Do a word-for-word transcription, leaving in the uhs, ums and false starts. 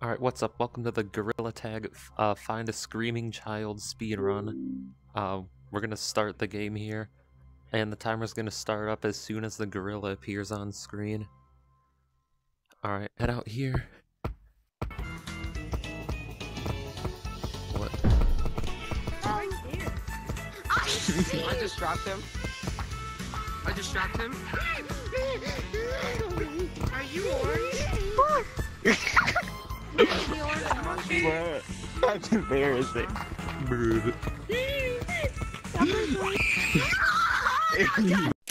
Alright, what's up? Welcome to the Gorilla Tag uh, Find a Screaming Child speedrun. Uh, we're gonna start the game here, and the timer's gonna start up as soon as the gorilla appears on screen. Alright, head out here. What? I just dropped him. I just dropped him. Are you orange? What? That's embarrassing. Bruh.